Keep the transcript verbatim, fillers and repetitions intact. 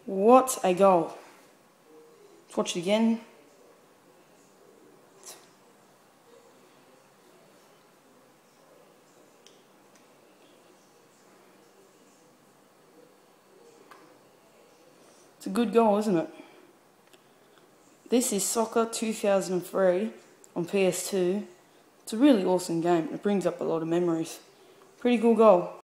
What a goal. Let's watch it again. It's a good goal, isn't it? This is Soccer two thousand three on P S two. It's a really awesome game. It brings up a lot of memories. Pretty cool goal.